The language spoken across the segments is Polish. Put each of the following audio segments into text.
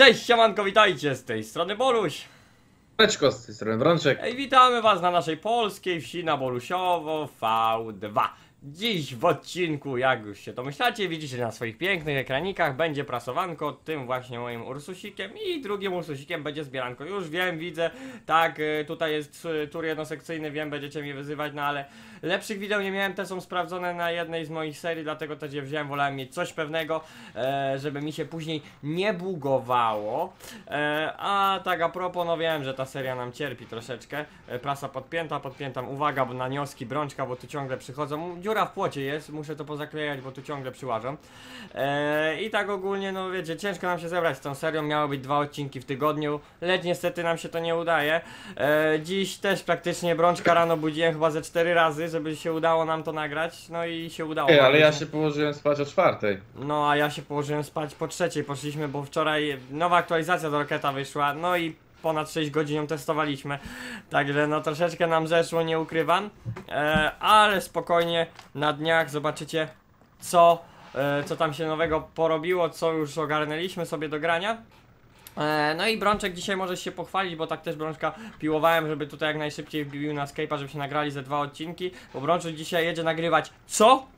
Cześć, siemanko, witajcie, z tej strony Boluś. Leczko z tej strony Brączek. Ej, witamy was na naszej polskiej wsi na Bolusiowo V2. Dziś w odcinku, jak już się domyślacie, widzicie na swoich pięknych ekranikach, będzie prasowanko tym właśnie moim ursusikiem i drugim ursusikiem będzie zbieranko. Już wiem, widzę, tak, tutaj jest tur jednosekcyjny, wiem, będziecie mnie wyzywać, no ale lepszych wideo nie miałem, te są sprawdzone na jednej z moich serii, dlatego też je wziąłem, wolałem mieć coś pewnego, żeby mi się później nie bugowało. A tak a propos, no wiem, że ta seria nam cierpi troszeczkę, prasa podpięta, uwaga, bo na nioski Brączka, bo tu ciągle przychodzą, dziura w płocie jest, muszę to pozaklejać, bo tu ciągle przyłażą. I tak ogólnie, no wiecie, ciężko nam się zebrać z tą serią, miało być 2 odcinki w tygodniu, lecz niestety nam się to nie udaje. Dziś też praktycznie Brączka rano budziłem chyba ze 4 razy, żeby się udało nam to nagrać, no i się udało. Ale ja się położyłem spać o 4. No a ja się położyłem spać po 3, poszliśmy, bo wczoraj nowa aktualizacja do Rocketa wyszła, no i ponad 6 godzin ją testowaliśmy, także no troszeczkę nam zeszło, nie ukrywam, ale spokojnie na dniach zobaczycie co tam się nowego porobiło, co już ogarnęliśmy sobie do grania. No i Brączek dzisiaj możesz się pochwalić, bo tak też Brączka piłowałem, żeby tutaj jak najszybciej wbił na Skype'a, żeby się nagrali ze 2 odcinki, bo Brączek dzisiaj jedzie nagrywać co?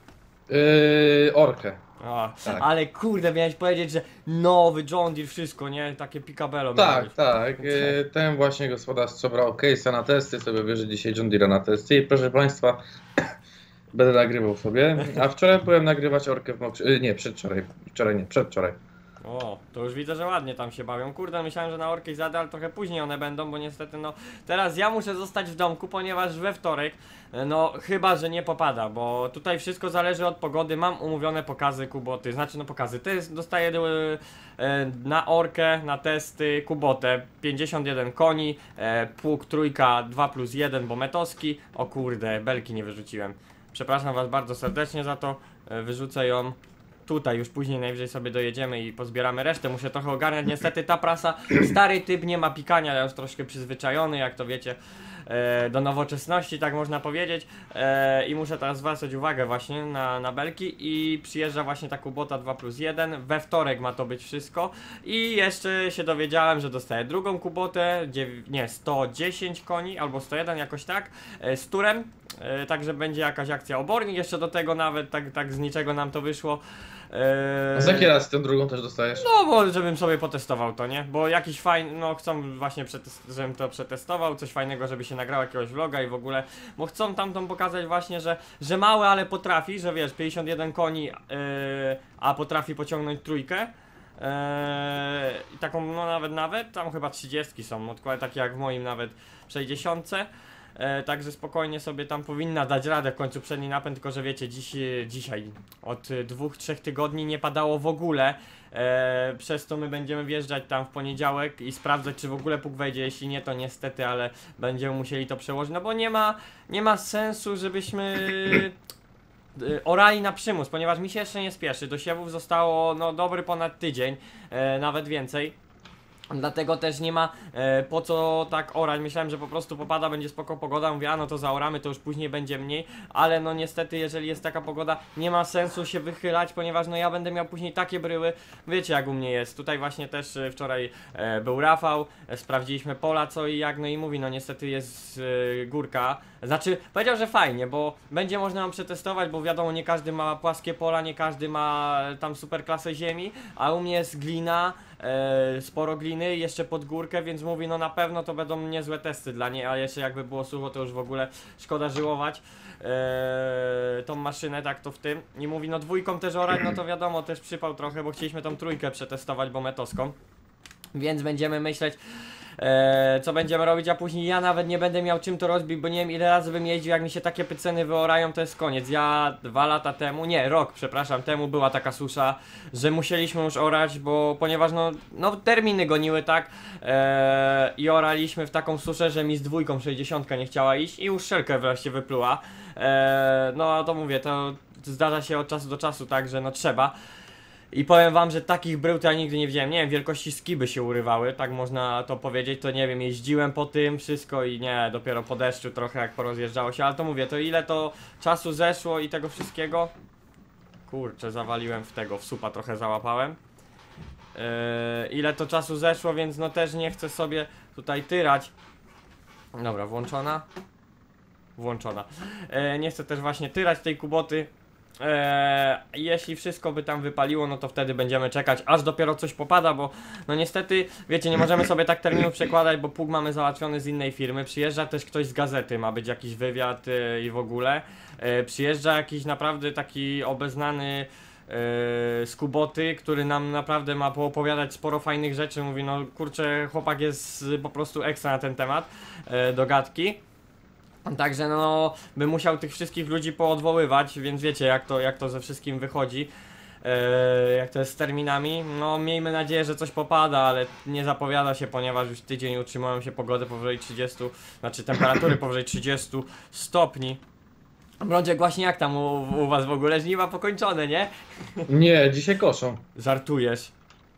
Orkę. O, Tak. ale kurde, miałeś powiedzieć, że nowy John Deere, wszystko, nie? Takie picabello miałeś. Tak. Ten właśnie gospodarstwo brał case'a na testy, sobie bierze dzisiaj John Deere'a na testy i proszę Państwa, będę nagrywał sobie. A wczoraj byłem nagrywać Orkę w Mokrzy... Nie, przedwczoraj. Wczoraj nie, przedwczoraj. O, to już widzę, że ładnie tam się bawią. Kurde, myślałem, że na Orkę i Zadę, ale trochę później one będą, bo niestety no teraz ja muszę zostać w domku, ponieważ we wtorek, no chyba, że nie popada, bo tutaj wszystko zależy od pogody. Mam umówione pokazy Kuboty, znaczy no pokazy, dostaję na Orkę, na testy Kubotę 51 koni, pług trójka 2+1, bo metowski. O kurde, belki nie wyrzuciłem. Przepraszam was bardzo serdecznie za to, wyrzucę ją tutaj, już później najwyżej sobie dojedziemy i pozbieramy resztę, muszę trochę ogarniać, niestety ta prasa, stary typ, nie ma pikania, ja już troszkę przyzwyczajony, jak to wiecie, do nowoczesności, tak można powiedzieć, i muszę teraz zwracać uwagę właśnie na belki i przyjeżdża właśnie ta Kubota 2+1, we wtorek ma to być wszystko i jeszcze się dowiedziałem, że dostaję drugą Kubotę, 110 koni albo 101 jakoś tak, z turem, także będzie jakaś akcja obornik, jeszcze do tego nawet tak z niczego nam to wyszło. A za jaki raz tę drugą też dostajesz? No bo żebym sobie potestował to, nie? Bo jakiś fajny, no chcą właśnie, żebym to przetestował, coś fajnego, żeby się nagrał jakiegoś vloga i w ogóle, bo chcą tamtą pokazać właśnie, że mały, ale potrafi, że wiesz, 51 koni, a potrafi pociągnąć trójkę. I taką, no nawet, tam chyba 30 są, odkłady takie jak w moim nawet 60. Także spokojnie sobie tam powinna dać radę w końcu przedni napęd, tylko że wiecie, dzisiaj od 2-3 tygodni nie padało w ogóle, przez to my będziemy wjeżdżać tam w poniedziałek i sprawdzać, czy w ogóle pług wejdzie, jeśli nie, to niestety, ale będziemy musieli to przełożyć, no bo nie ma sensu, żebyśmy orali na przymus, ponieważ mi się jeszcze nie spieszy, do siewów zostało no dobry ponad tydzień, nawet więcej. Dlatego też nie ma po co tak orać, myślałem, że po prostu popada, będzie spoko pogoda, mówię, a no to zaoramy, to już później będzie mniej, ale no niestety, jeżeli jest taka pogoda, nie ma sensu się wychylać, ponieważ no ja będę miał później takie bryły, wiecie jak u mnie jest, tutaj właśnie też wczoraj był Rafał, sprawdziliśmy pola co i jak, no i mówi, no niestety jest górka, znaczy powiedział, że fajnie, bo będzie można ją przetestować, bo wiadomo, nie każdy ma płaskie pola, nie każdy ma tam super klasę ziemi, a u mnie jest glina, sporo gliny, jeszcze pod górkę, więc mówi, no na pewno to będą niezłe testy dla niej, a jeszcze jakby było sucho, to już w ogóle szkoda żyłować tą maszynę, tak to w tym. I mówi, no dwójką też orać, no to wiadomo, też przypał trochę, bo chcieliśmy tą trójkę przetestować, bo metowską. Więc będziemy myśleć, co będziemy robić, a później ja nawet nie będę miał czym to rozbić, bo nie wiem ile razy bym jeździł, jak mi się takie pyceny wyorają, to jest koniec. Ja 2 lata temu, nie, rok, przepraszam, temu była taka susza, że musieliśmy już orać, bo ponieważ no terminy goniły, tak, i oraliśmy w taką suszę, że mi z dwójką 60 nie chciała iść i już szelkę wreszcie wypluła. No to mówię, to zdarza się od czasu do czasu, tak, że no trzeba. I powiem wam, że takich brył to ja nigdy nie widziałem, nie wiem, wielkości skiby się urywały, tak można to powiedzieć, to nie wiem, jeździłem po tym wszystko i nie, dopiero po deszczu trochę jak porozjeżdżało się, ale to mówię, to ile to czasu zeszło i tego wszystkiego? Kurczę, zawaliłem w supa trochę załapałem. ile to czasu zeszło, więc no też nie chcę sobie tutaj tyrać. Dobra, włączona. Włączona. Nie chcę też właśnie tyrać tej kuboty. Jeśli wszystko by tam wypaliło, no to wtedy będziemy czekać, aż dopiero coś popada, bo no niestety, wiecie, nie możemy sobie tak terminów przekładać, bo pług mamy załatwiony z innej firmy. Przyjeżdża też ktoś z gazety, ma być jakiś wywiad i w ogóle. Przyjeżdża jakiś naprawdę taki obeznany z Kuboty, który nam naprawdę ma poopowiadać sporo fajnych rzeczy. Mówi, no kurczę, chłopak jest po prostu ekstra na ten temat do gadki. Także no, bym musiał tych wszystkich ludzi poodwoływać, więc wiecie jak to ze wszystkim wychodzi. Jak to jest z terminami. No miejmy nadzieję, że coś popada, ale nie zapowiada się, ponieważ już tydzień utrzymują się pogody powyżej 30, znaczy temperatury powyżej 30 stopni. Brączek, właśnie jak tam u was w ogóle? Żniwa pokończone, nie? Nie, dzisiaj koszą. Żartujesz.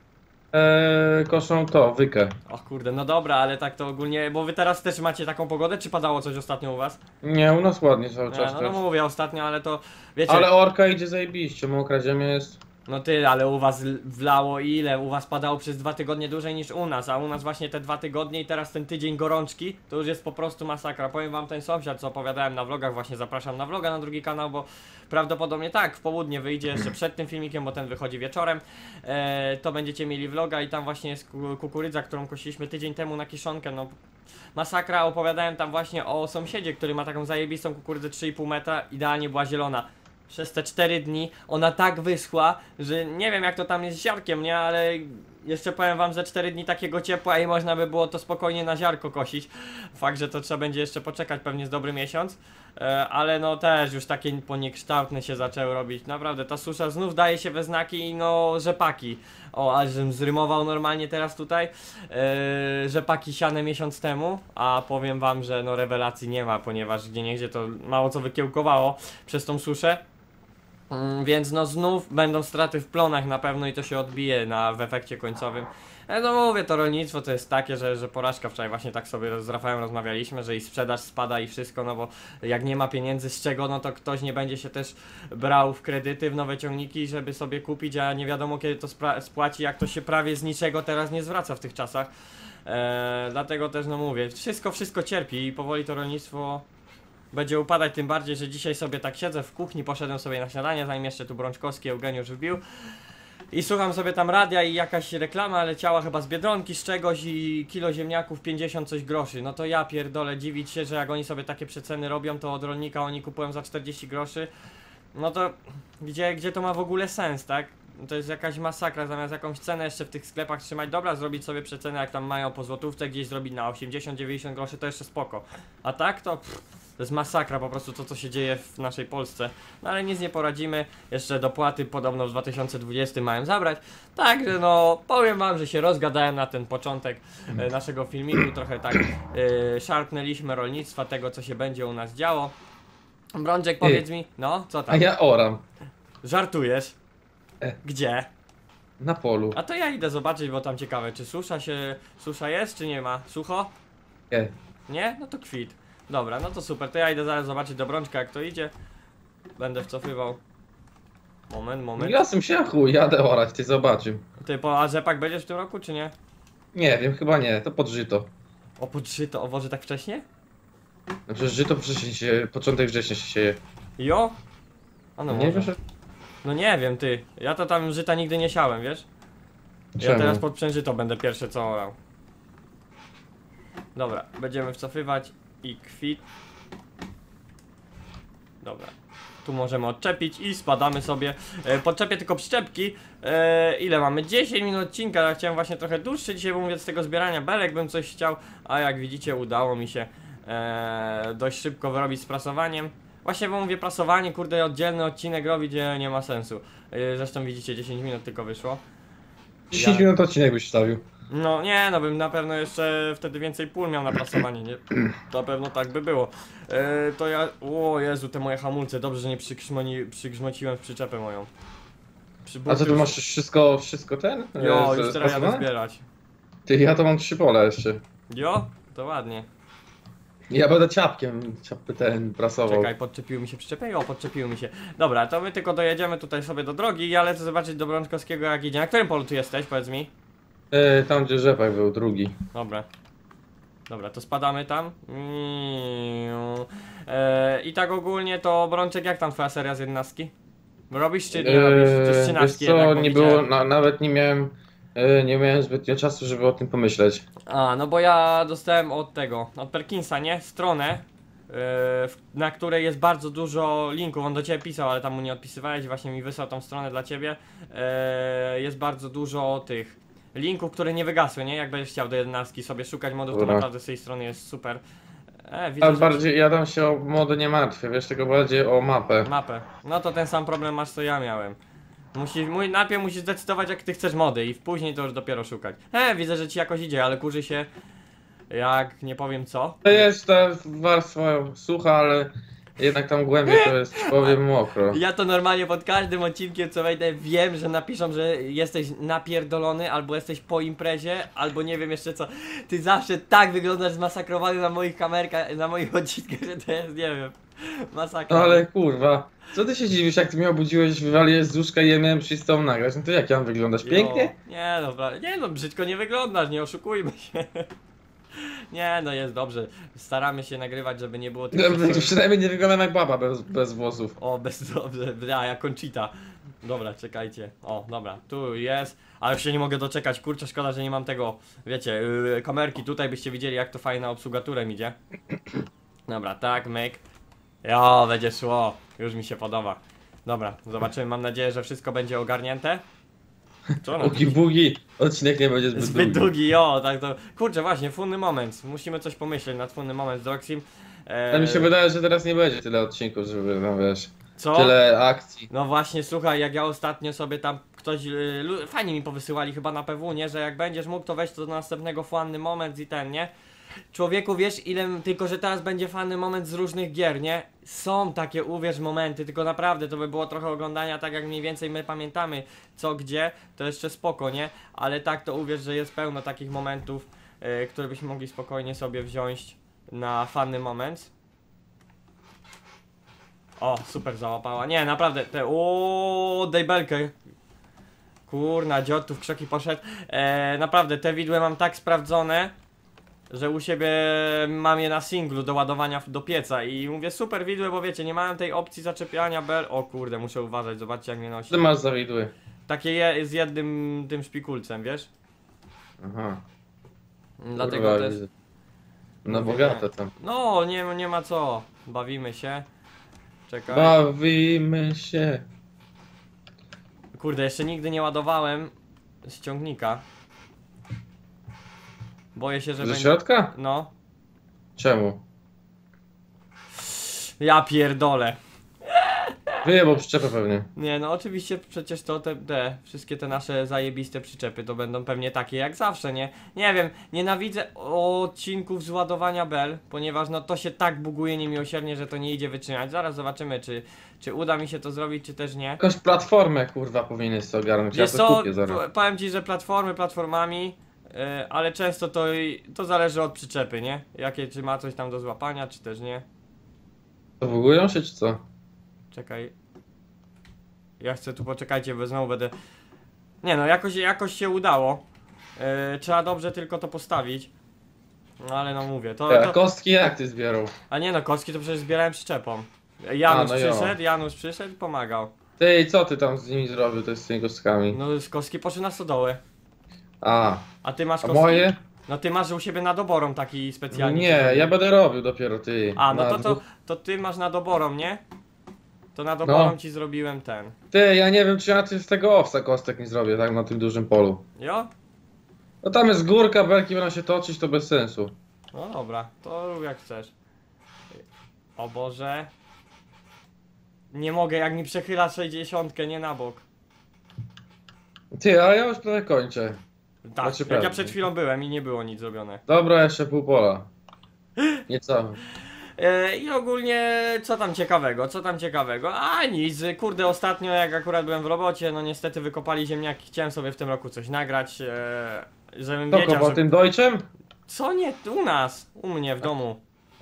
Koszą to, wykę. O kurde, no dobra, ale tak to ogólnie, bo wy teraz też macie taką pogodę, czy padało coś ostatnio u was? Nie, u nas ładnie cały czas No też. mówię ostatnio, ale to wiecie. Ale orka idzie zajebiście, mokra ziemia jest. No ty, ale u was wlało ile? U was padało przez 2 tygodnie dłużej niż u nas, a u nas właśnie te 2 tygodnie i teraz ten tydzień gorączki, to już jest po prostu masakra. Powiem wam, ten sąsiad, co opowiadałem na vlogach, właśnie zapraszam na vloga na drugi kanał, bo prawdopodobnie tak, w południe wyjdzie jeszcze przed tym filmikiem, bo ten wychodzi wieczorem. To będziecie mieli vloga i tam właśnie jest kukurydza, którą kosiliśmy tydzień temu na kiszonkę, no masakra. Opowiadałem tam właśnie o sąsiedzie, który ma taką zajebistą kukurydzę 3,5 metra, idealnie była zielona. Przez te 4 dni ona tak wyschła, że nie wiem jak to tam jest z ziarkiem, nie? Ale jeszcze powiem wam, że 4 dni takiego ciepła i można by było to spokojnie na ziarko kosić. Fakt, że to trzeba będzie jeszcze poczekać pewnie z dobry miesiąc. Ale no też już takie poniekształtne się zaczęły robić. Naprawdę ta susza znów daje się we znaki i no rzepaki. O, aż żebym zrymował normalnie teraz tutaj. Rzepaki siane miesiąc temu, a powiem wam, że no rewelacji nie ma, ponieważ gdzieniegdzie to mało co wykiełkowało przez tą suszę. Więc no znów będą straty w plonach na pewno i to się odbije w efekcie końcowym. No mówię, to rolnictwo to jest takie, że porażka. Wczoraj właśnie tak sobie z Rafałem rozmawialiśmy, że i sprzedaż spada i wszystko, no bo jak nie ma pieniędzy z czego, no to ktoś nie będzie się też brał w kredyty, w nowe ciągniki, żeby sobie kupić, a nie wiadomo kiedy to spłaci, jak to się prawie z niczego teraz nie zwraca w tych czasach. Dlatego też no mówię, wszystko cierpi i powoli to rolnictwo będzie upadać, tym bardziej, że dzisiaj sobie tak siedzę w kuchni, poszedłem sobie na śniadanie, zanim jeszcze tu Brączkowski Eugeniusz wbił. I słucham sobie tam radia i jakaś reklama leciała chyba z Biedronki, z czegoś i kilo ziemniaków 50 coś groszy. No to ja pierdolę, dziwić się, że jak oni sobie takie przeceny robią, to od rolnika oni kupują za 40 groszy. No to gdzie to ma w ogóle sens, tak? To jest jakaś masakra, zamiast jakąś cenę jeszcze w tych sklepach trzymać, dobra, zrobić sobie przecenę jak tam mają po złotówce, gdzieś zrobić na 80-90 groszy, to jeszcze spoko. A tak to... To jest masakra po prostu to, co się dzieje w naszej Polsce. No ale nic nie poradzimy. Jeszcze dopłaty podobno w 2020 mają zabrać. Także no, powiem wam, że się rozgadałem na ten początek naszego filmiku. Trochę tak szarpnęliśmy rolnictwa, tego co się będzie u nas działo. Brączek, powiedz mi, no, co tam? A ja oram. Żartujesz? Gdzie? Na polu. A to ja idę zobaczyć, bo tam ciekawe, czy susza jest, czy nie ma? Sucho? Nie. Nie? No to kwit. Dobra, no to super, to ja idę zaraz zobaczyć do Brączka jak to idzie. Będę wcofywał. Moment. Ja sam się chuj, jadę orać, ty zobaczymy. Ty, a rzepak będziesz w tym roku, czy nie? Nie wiem, chyba nie, to pod żyto. O, pod żyto, o Boże, tak wcześnie? No przecież żyto wcześniej się, początek września się sieje. Jo? A no Nie może. wiesz, że... No nie wiem, ty. Ja to tam żyta nigdy nie siałem, wiesz? Ja Czemu? teraz pod przężyto będę pierwsze co orał. Dobra, będziemy wcofywać i kwit. Dobra. Tu możemy odczepić i spadamy sobie. Podczepię tylko przyczepki. Ile mamy? 10 minut odcinka. Ja chciałem właśnie trochę dłuższy dzisiaj, bo mówię z tego zbierania belek bym coś chciał. A jak widzicie udało mi się dość szybko wyrobić z prasowaniem. Właśnie bo mówię prasowanie, kurde, oddzielny odcinek robić nie ma sensu. Zresztą widzicie 10 minut tylko wyszło. 10 minut odcinek byś wstawił. No nie, no bym na pewno jeszcze wtedy więcej pól miał na prasowanie, nie? Na pewno tak by było. To ja... O Jezu, te moje hamulce, dobrze, że nie przygrzmociłem w przyczepę moją. A co, tu masz wszystko ten? Jo, już teraz jadę spasowane? zbierać. Ty, ja to mam 3 pola jeszcze. Jo? To ładnie. Ja będę ciapkiem ten prasował. Czekaj, podczepiły mi się przyczepy? O, podczepiły mi się. Dobra, to my tylko dojedziemy tutaj sobie do drogi i ja lecę zobaczyć do Brączkowskiego jak idzie. Na którym polu tu jesteś, powiedz mi? Tam gdzie rzepak był, drugi. Dobra. Dobra, to spadamy tam. I tak ogólnie to Brączek, jak tam twoja seria z 11? Robisz czy nie robisz? Czy z Wiesz 13 co, jednak, bo nie było, widziałem. nawet nie miałem zbytnio czasu, żeby o tym pomyśleć. A, no bo ja dostałem od tego, od Perkinsa, nie? Stronę, na której jest bardzo dużo linków. On do ciebie pisał, ale tam mu nie odpisywałeś, właśnie mi wysłał tą stronę dla ciebie. Jest bardzo dużo tych linków, które nie wygasły, nie? Jak będziesz chciał do 11 sobie szukać modów, to Dobra. naprawdę z tej strony jest super. Widzę, Ale że bardziej, ja tam się o mody nie martwię, wiesz, tylko bardziej o mapę. mapę. No to ten sam problem masz, co ja miałem. Najpierw musisz zdecydować, jak ty chcesz mody i później to już dopiero szukać. Widzę, że ci jakoś idzie, ale kurzy się jak nie powiem co. To jest ta warstwa sucha, ale jednak tam głębiej to jest, powiem, mokro. Ja to normalnie pod każdym odcinkiem co wejdę wiem, że napiszą, że jesteś napierdolony, albo jesteś po imprezie, albo nie wiem jeszcze co. Ty zawsze tak wyglądasz zmasakrowany na moich kamerkach, na moich odcinkach, że to jest, nie wiem, masakra. No ale kurwa, co ty się dziwisz, jak ty mnie obudziłeś, wywaliłeś z łóżka i ja miałem przyjść z tobą nagrać, no to jak ja mam wyglądać? Pięknie? Jo, nie dobra, nie no, brzydko nie wyglądasz, nie oszukujmy się. Nie no, jest dobrze, staramy się nagrywać, żeby nie było tych Przynajmniej nie wyglądam jak baba bez włosów. O, dobrze, jak Conchita. Dobra, czekajcie. O, dobra, tu jest. Ale już się nie mogę doczekać, kurczę, szkoda, że nie mam tego, wiecie, kamerki. Tutaj byście widzieli, jak to fajna obsługaturem idzie. Dobra, tak, myk. Jo, będzie szło. Już mi się podoba. Dobra, zobaczymy, mam nadzieję, że wszystko będzie ogarnięte. Co no? Ugi bugi, odcinek nie będzie Zbyt długi, jo, tak to. Kurczę, właśnie, funny moment. Musimy coś pomyśleć nad funny moment z Roxim. Ale mi się wydaje, że teraz nie będzie tyle odcinków, żeby, no wiesz, Co? tyle akcji. No właśnie, słuchaj, jak ja ostatnio sobie tam ktoś, fajnie mi powysyłali chyba na PW, nie, że jak będziesz mógł, to weź to do następnego fajny moment i ten, nie? Człowieku, wiesz ile, tylko że teraz będzie fajny moment z różnych gier, nie? Są takie, uwierz, momenty, tylko naprawdę to by było trochę oglądania tak jak mniej więcej my pamiętamy co, gdzie, to jeszcze spoko, nie? Ale tak to uwierz, że jest pełno takich momentów, które byśmy mogli spokojnie sobie wziąć na fajny moment. O, super załapała. Nie, naprawdę, daj belkę. Kurna, dziot tu w krzoki poszedł. Naprawdę, te widły mam tak sprawdzone, że u siebie mam je na singlu do ładowania do pieca i mówię super widły, bo wiecie, nie mam tej opcji zaczepiania bel. O kurde, muszę uważać, zobaczcie jak mnie nosi. Co ty masz za widły? Takie z jednym tym szpikulcem, wiesz? Aha, Dlatego kurwa, też... widzę. No Mówię, bogate tam. No, nie ma co. Bawimy się. Czekaj. Bawimy się. Kurde, jeszcze nigdy nie ładowałem z ciągnika. Boję się, że Ze będzie... środka? No. Czemu? Ja pierdolę. Wyjebał przyczepę pewnie. Nie, no oczywiście przecież to te wszystkie te nasze zajebiste przyczepy to będą pewnie takie jak zawsze, nie? Nie wiem, nienawidzę odcinków z ładowania bel, ponieważ no to się tak buguje niemiłosiernie, że to nie idzie wytrzymać. Zaraz zobaczymy, czy uda mi się to zrobić, czy też nie. Jakąś platformę kurwa powinien sobie ogarnąć, ja Wiesz to co, kupię zaraz. powiem ci, że platformami, ale często to zależy od przyczepy, nie? Jakie, czy ma coś tam do złapania, czy też nie. To bugują się czy co? Czekaj. Ja chcę tu, poczekajcie, bo znowu będę... Nie no, jakoś się udało. Trzeba dobrze tylko to postawić. No ale no mówię, A kostki jak ty zbierał? A nie no, kostki to przecież zbierałem przyczepą. Janusz A, no jo. Janusz przyszedł, pomagał. Ty i co ty tam z nimi zrobił, to jest z tymi kostkami? No z kostki poszły na stodołę. A A ty masz a kostki? moje? No ty masz u siebie na doborom taki specjalny. Nie, ja będę robił dopiero ty. A, no Na to ty masz na doborom, nie? To na doborom No. ci zrobiłem ten. Ty, ja nie wiem czy ja z tego owsa kostek nie zrobię, tak na tym dużym polu. Jo? No tam jest górka, belki będą się toczyć, to bez sensu. No dobra, to rób jak chcesz. O Boże. Nie mogę, jak mi przechyla 60, nie na bok. Ty, ale ja już prawie kończę. Tak, Znaczy jak ja pewnie. przed chwilą byłem i nie było nic zrobione. Dobra, jeszcze pół pola. Niecałe. I ogólnie, co tam ciekawego? A nic, kurde, ostatnio jak akurat byłem w robocie, no niestety wykopali ziemniaki, chciałem sobie w tym roku coś nagrać, żebym To wiedział, kopał że... tym Deutschem? Co nie, u nas, u mnie w domu.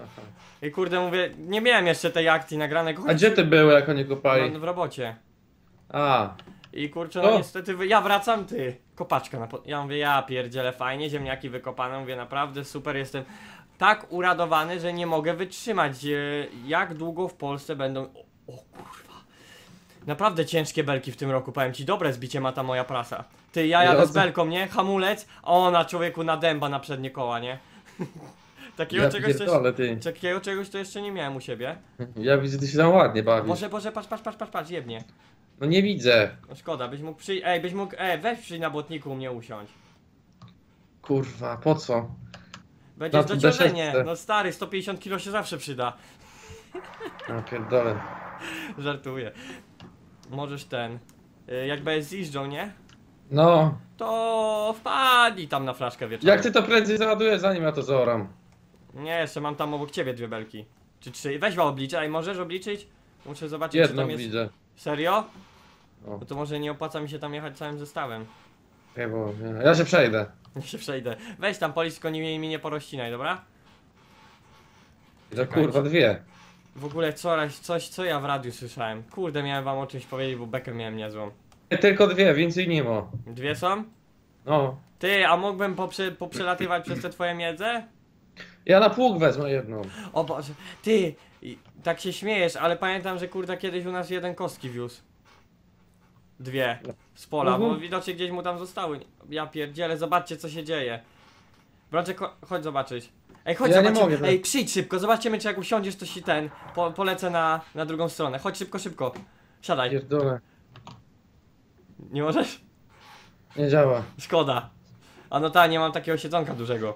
Aha. I kurde mówię, nie miałem jeszcze tej akcji nagranej. A gdzie ty były, jak oni kopali? No, w robocie. A, I kurczę, no O! niestety, ja wracam, ty, kopaczka ja mówię, ja pierdzielę, fajnie, ziemniaki wykopane, mówię, naprawdę super, jestem tak uradowany, że nie mogę wytrzymać, jak długo w Polsce będą, o kurwa, naprawdę ciężkie belki w tym roku, powiem ci, dobre zbicie ma ta moja prasa. Ty, ja jadę z belką, nie, hamulec, a ona człowieku na dęba na przednie koła, nie? Takiego ja czegoś pierdolę, ty. takiego czegoś to jeszcze nie miałem u siebie. Ja widzę, ty się tam ładnie bawisz. Boże, patrz, jebnie. No nie widzę. No szkoda, byś mógł przyjść, byś mógł, weź przyjść na błotniku u mnie usiąść. Kurwa, po co? Będziesz Na tym dociążenie, deseczce. no stary, 150 kg się zawsze przyda. Ja pierdolę. Żartuję. Możesz ten, jak będziesz zjeżdżą, nie? No, To wpadnij tam na flaszkę wieczorem. jak ty to prędzej załadujesz, zanim ja to zaoram? Nie, jeszcze mam tam obok ciebie 2 belki. Czy 3, weź obliczaj, możesz obliczyć? Muszę zobaczyć, czy Jedną tam jest... widzę. Serio? O, No to może nie opłaca mi się tam jechać całym zestawem. okej, bo ja się przejdę. Ja się przejdę. Weź tam policz, tylko mi nie porościnaj, dobra? To Czekajcie. kurwa dwie. W ogóle coś, co ja w radiu słyszałem. Kurde, miałem wam o czymś powiedzieć, bo bekę miałem niezłą. Tylko dwie, więcej nie ma. 2 są? No. Ty, a mógłbym poprzelatywać przez te twoje miedze? Ja na pług wezmę jedną. O Boże, ty, tak się śmiejesz, ale pamiętam, że kurde kiedyś u nas jeden kostki wiózł. 2 z pola, bo widocznie gdzieś mu tam zostały. Ja pierdzielę, zobaczcie co się dzieje. Brączek, chodź zobaczyć. Ej, chodź Ja nie zobaczyć. mogę, Ej, przyjdź szybko, zobaczymy czy jak usiądziesz to się polecę na drugą stronę. Chodź szybko. Siadaj. Pierdolę. Nie możesz? Nie działa. Szkoda. A no ta, nie mam takiego siedzonka dużego.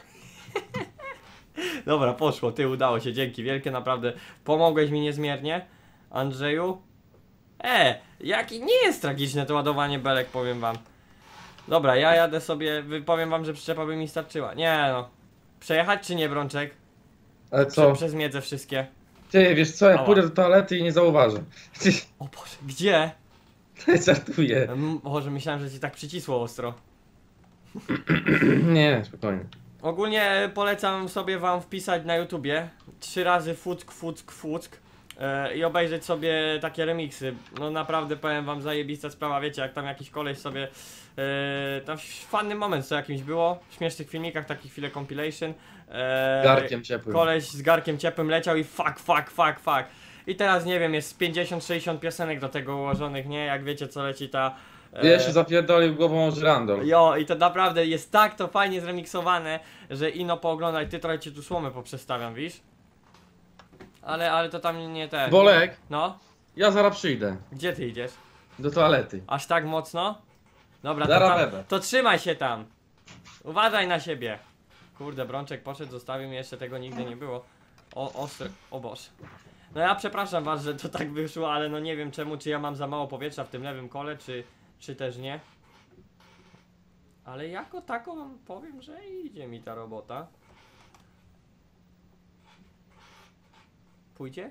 Dobra, poszło, ty, udało się, dzięki wielkie, naprawdę pomogłeś mi niezmiernie, Andrzeju. Jaki nie jest tragiczne to ładowanie belek, powiem wam. Dobra, ja jadę sobie, powiem wam, że przyczepa by mi starczyła. Nie no. Przejechać czy nie, Brączek? Ale co? Przez miedzę wszystkie. Ty, wiesz co, jak Ała. pójdę do toalety i nie zauważę. O Boże, gdzie? Żartuję. Boże, myślałem, że ci tak przycisło ostro. Nie, spokojnie. Ogólnie polecam sobie wam wpisać na YouTubie 3 razy fuck i obejrzeć sobie takie remixy. No naprawdę powiem wam, zajebista sprawa, wiecie, jak tam jakiś koleś sobie tam fajny moment co jakimś było, w śmiesznych filmikach, takie chwile compilation. Garkiem ciepłym. Koleś z garkiem ciepłym leciał i fuck. I teraz nie wiem, jest 50-60 piosenek do tego ułożonych, nie? Jak wiecie co leci ta... Jeszcze zapierdolił głową o żyrandol. Jo, i to naprawdę jest tak to fajnie zremiksowane, że ino pooglądaj, ty trochę ci tu słomę poprzestawiam, widzisz? Ale to tam nie ten. Bolek, No, ja zaraz przyjdę. gdzie ty idziesz? Do toalety. Aż tak mocno? Dobra, to, Zaraz tam, będę. to trzymaj się tam. Uważaj na siebie. Kurde, Brączek poszedł, zostawił mnie, jeszcze tego nigdy nie było. Ostry, o Boże. No ja przepraszam was, że to tak wyszło, ale no nie wiem czemu, czy ja mam za mało powietrza w tym lewym kole, czy też nie. Ale jako taką wam powiem, że idzie mi ta robota. Pójdzie?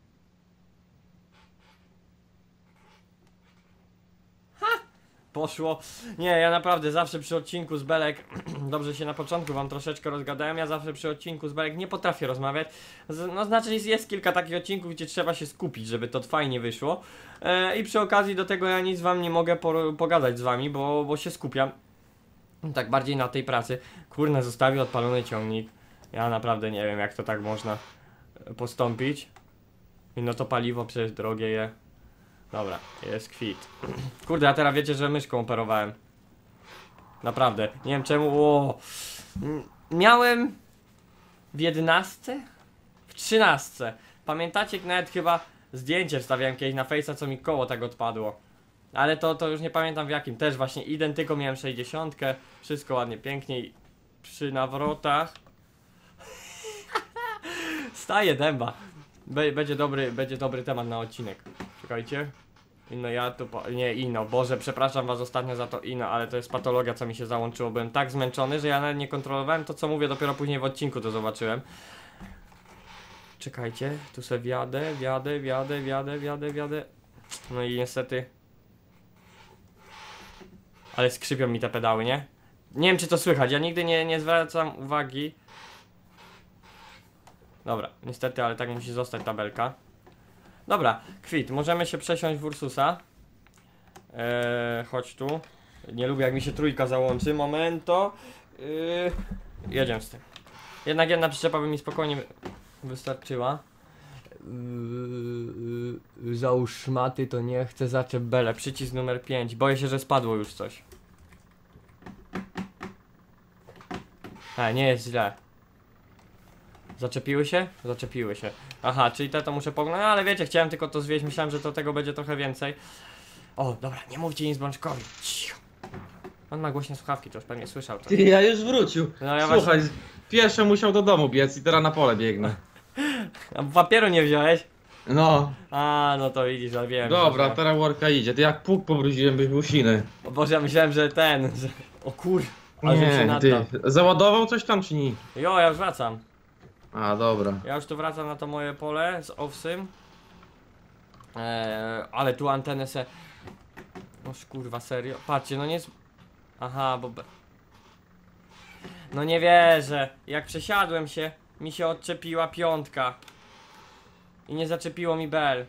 Poszło. Nie, ja naprawdę zawsze przy odcinku z belek, dobrze się na początku wam troszeczkę rozgadałem, ja zawsze przy odcinku z belek nie potrafię rozmawiać. No znaczy jest kilka takich odcinków, gdzie trzeba się skupić, żeby to fajnie wyszło. I przy okazji do tego ja nic wam nie mogę pogadać z wami, bo się skupiam. Tak bardziej na tej pracy. Kurna, zostawił odpalony ciągnik. Ja naprawdę nie wiem jak to tak można postąpić. I no to paliwo przecież drogie je. Dobra, jest kwit. Kurde, a teraz wiecie, że myszką operowałem. Naprawdę, nie wiem czemu. Miałem w 11? W 13. Pamiętacie, nawet chyba zdjęcie wstawiałem kiedyś na Face'a, co mi koło tak odpadło. Ale to już nie pamiętam w jakim. Też właśnie identyko miałem 60. Wszystko ładnie, pięknie. I przy nawrotach. Staje dęba. Będzie dobry temat na odcinek. Czekajcie. No ja tu nie Ino, Boże, przepraszam was ostatnio za to Ino, ale to jest patologia co mi się załączyło. Byłem tak zmęczony, że ja nawet nie kontrolowałem to co mówię, dopiero później w odcinku to zobaczyłem. Czekajcie, tu se wjadę. No i niestety. Ale skrzypią mi te pedały, nie? Nie wiem czy to słychać, ja nigdy nie zwracam uwagi. Dobra, niestety, ale tak musi zostać tabelka. Dobra, kwit, możemy się przesiąść w Ursusa. Chodź tu. Nie lubię jak mi się trójka załączy, momento. Jedziemy z tym. Jednak jedna przyczepa by mi spokojnie wystarczyła. Załóż szmaty, to nie chcę, zaczep belę. Przycisk numer 5. Boję się, że spadło już coś. Nie jest źle. Zaczepiły się? Zaczepiły się. Aha, czyli te to muszę pognąć, ale wiecie, chciałem tylko to zwieść, myślałem, że to tego będzie trochę więcej. O, dobra, nie mówcie nic Bączkowi. Cicho. On ma głośne słuchawki, to już pewnie słyszał to. Ty, ja już wrócił. No ja Słuchaj, pierwszy musiał do domu biec i teraz na pole biegnę. A papieru nie wziąłeś? No, A, no to widzisz, ale wiem. dobra, że... teraz worka idzie. Ty jak puk pobrudziłem, byś był siny. O Boże, ja myślałem, że ten, że... O kur... Ale żebym się Nie, naddał. ty, załadował coś tam czy nie? Jo, ja już wracam. A, dobra. Ja już tu wracam na to moje pole z owsym. Ale tu antenę se... O kurwa, serio? Patrzcie, no nie... Aha, bo... No nie wierzę. Jak przesiadłem się, mi się odczepiła piątka. I nie zaczepiło mi bel.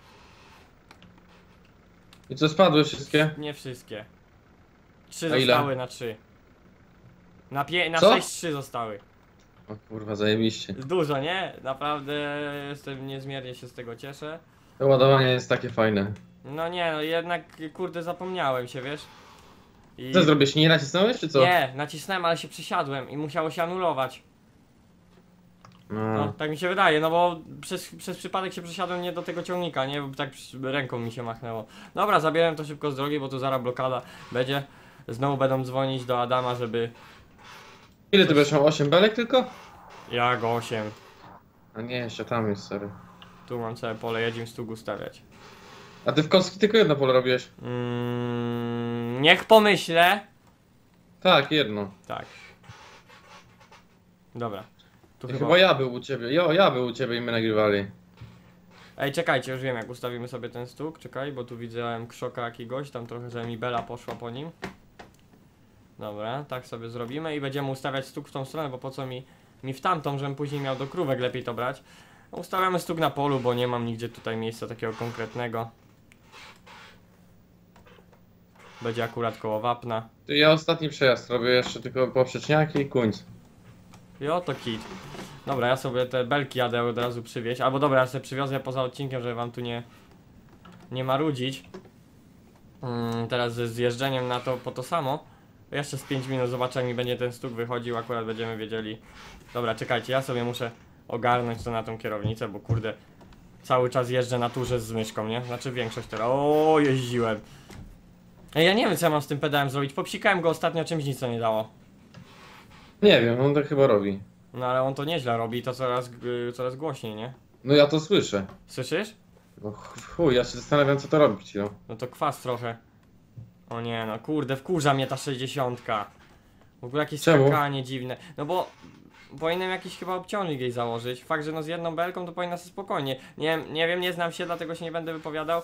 I co, spadły wszystkie? Nie wszystkie. 3 A ile? zostały na 3. Na Co? 6-3 zostały. O kurwa, zajebiście. Dużo, nie? Naprawdę jestem niezmiernie się z tego cieszę. To ładowanie jest takie fajne. No nie, no jednak kurde zapomniałem się, wiesz? I... Co zrobisz? Nie nacisnąłeś czy co? Nie, nacisnąłem, ale się przysiadłem i musiało się anulować. No, No. tak mi się wydaje, no bo przez przypadek się przesiadłem nie do tego ciągnika, nie? Bo tak ręką mi się machnęło. Dobra, zabieram to szybko z drogi, bo tu zaraz blokada będzie. Znowu będą dzwonić do Adama, żeby... Ile ty będziesz miał? 8 belek tylko? Jak 8. A nie, jeszcze tam jest, sorry. Tu mam całe pole, jedziemy stugu stawiać. A ty w Kąski tylko jedno pole robiłeś? Niech pomyślę. Tak, jedno. Tak. Dobra. Tu I chyba... chyba ja był u ciebie. Jo, ja był u ciebie i my nagrywali. Ej, czekajcie, już wiem jak ustawimy sobie ten stuk. Czekaj, bo tu widziałem krzoka jakiegoś, tam trochę, że mi Bela poszła po nim. Dobra, tak sobie zrobimy i będziemy ustawiać stuk w tą stronę, bo po co mi w tamtą, żebym później miał do krówek lepiej to brać. Ustawiamy stuk na polu, bo nie mam nigdzie tutaj miejsca takiego konkretnego. Będzie akurat koło wapna. Ty, ja ostatni przejazd robię jeszcze tylko poprzeczniaki i kuńc. I oto kit. Dobra, ja sobie te belki jadę od razu przywieźć. Albo dobra, ja sobie przywiozę poza odcinkiem, żeby wam tu nie marudzić. Teraz ze zjeżdżeniem na to po to samo. Jeszcze z 5 minut zobaczę, jak mi będzie ten stuk wychodził, akurat będziemy wiedzieli. Dobra, czekajcie, ja sobie muszę ogarnąć to na tą kierownicę, bo kurde, cały czas jeżdżę na turze z myszką, nie? Znaczy większość teraz. O, jeździłem. Ej, ja nie wiem, co ja mam z tym pedałem zrobić. Popsikałem go ostatnio, czymś nic to nie dało. Nie wiem, on tak chyba robi. No ale on to nieźle robi, to coraz głośniej, nie? No ja to słyszę. Słyszysz? No chuj, ja się zastanawiam co to robić, no. No to kwas trochę. O nie, no kurde, wkurza mnie ta 60. W ogóle jakieś Czemu? skakanie dziwne. No bo powinienem jakiś chyba obciążnik jej założyć. Fakt, że no z jedną belką to powinna sobie spokojnie. Nie wiem, nie znam się, dlatego się nie będę wypowiadał.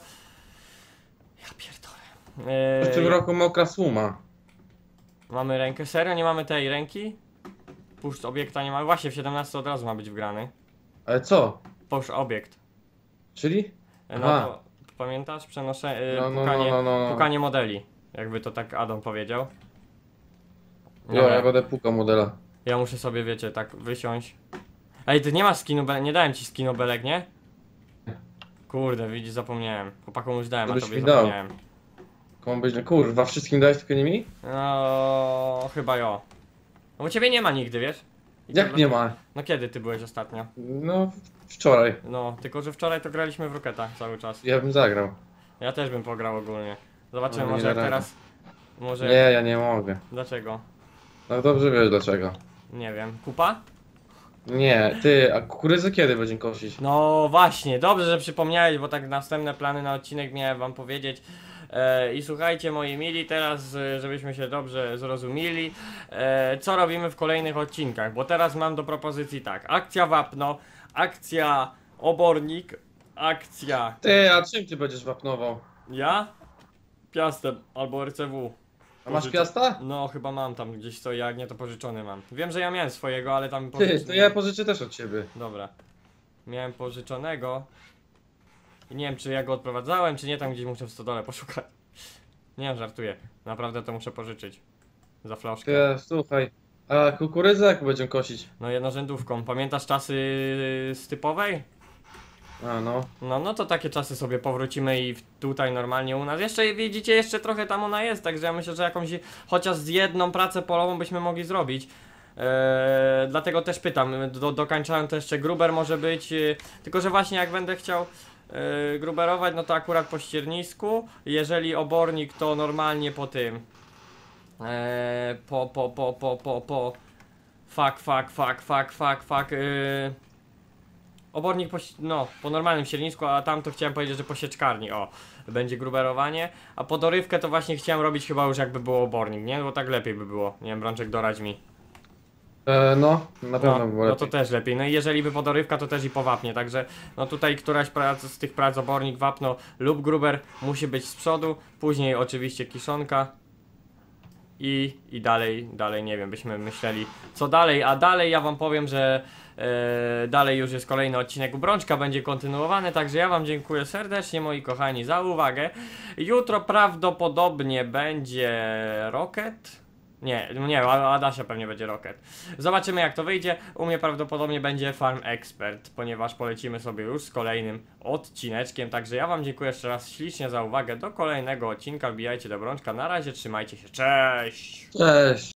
Ja pierdolę. W tym roku mokra słoma. Mamy rękę. Serio? Nie mamy tej ręki? Puszcz obiekta nie ma. Właśnie w 17 od razu ma być wgrany. Ale co? Puszcz obiekt. Czyli? No Aha. to pamiętasz? Przenoszę pukanie modeli. Jakby to tak Adam powiedział. Jo, ja będę pukał modela. Ja muszę sobie, wiecie, tak wysiąść. Ej, ty nie masz skinobelek, nie dałem ci skinobelek, nie? Kurde, widzisz, zapomniałem. Chłopakom już dałem, a Żebyś tobie mi dał. zapomniałem. Komu być, no kurwa, wszystkim dałeś tylko nie mi? No, chyba jo. No bo ciebie nie ma nigdy, wiesz? I Jak to nie dlatego- ma? No kiedy ty byłeś ostatnio? No, wczoraj. No, tylko że wczoraj to graliśmy w Roketa cały czas. Ja bym zagrał. Ja też bym pograł ogólnie. Zobaczymy, No, może nie jak da rady. teraz... Może... Nie, ja nie mogę. Dlaczego? No dobrze wiesz dlaczego. Nie wiem. Kupa? Nie, ty, a kukurydzę kiedy będziemy kosić? No właśnie, dobrze, że przypomniałeś, bo tak następne plany na odcinek miałem wam powiedzieć. I słuchajcie moi mili, teraz żebyśmy się dobrze zrozumieli, co robimy w kolejnych odcinkach, bo teraz mam do propozycji tak, akcja wapno, akcja obornik, akcja Ty, a czym ty będziesz wapnował? ja, piastem albo RCW. A masz piasta? No chyba mam tam gdzieś jak nie to pożyczony mam. Wiem, że ja miałem swojego, ale tam Ty, pożyczony. to ja pożyczę też od ciebie. Dobra. miałem pożyczonego. I nie wiem, czy ja go odprowadzałem, czy nie, tam gdzieś muszę w stodole poszukać. Nie wiem, żartuję. Naprawdę to muszę pożyczyć. Za flaszkę. Słuchaj, a kukurydzę jak będziemy kosić? No jednorzędówką. Pamiętasz czasy z typowej? A no. No to takie czasy sobie powrócimy i tutaj normalnie u nas. Jeszcze widzicie, jeszcze trochę tam ona jest, także ja myślę, że jakąś chociaż z jedną pracę polową byśmy mogli zrobić. Dlatego też pytam, dokańczałem to jeszcze gruber może być, tylko że właśnie jak będę chciał gruberować, no to akurat po ściernisku, jeżeli obornik to normalnie po tym, obornik po normalnym ściernisku, a tam to chciałem powiedzieć, że po sieczkarni, o, będzie gruberowanie, a po dorywkę to właśnie chciałem robić chyba już jakby było obornik, nie? Bo tak lepiej by było, nie wiem, Brączek, doradź mi. No, na pewno by było No to lepiej. też lepiej. No i jeżeli by podorywka, to też i po wapnie. Także no tutaj któraś z tych prac, obornik, wapno lub gruber musi być z przodu. Później oczywiście kiszonka. I dalej nie wiem, byśmy myśleli co dalej. A dalej ja wam powiem, że dalej już jest kolejny odcinek u Brączka, będzie kontynuowany. Także ja wam dziękuję serdecznie, moi kochani, za uwagę. Jutro prawdopodobnie będzie Rocket. Nie, Adasia pewnie będzie Rocket. Zobaczymy jak to wyjdzie. U mnie prawdopodobnie będzie Farm Expert, ponieważ polecimy sobie już z kolejnym odcineczkiem. Także ja wam dziękuję jeszcze raz ślicznie za uwagę. Do kolejnego odcinka, wbijajcie do Brączka. Na razie, trzymajcie się, cześć! Cześć!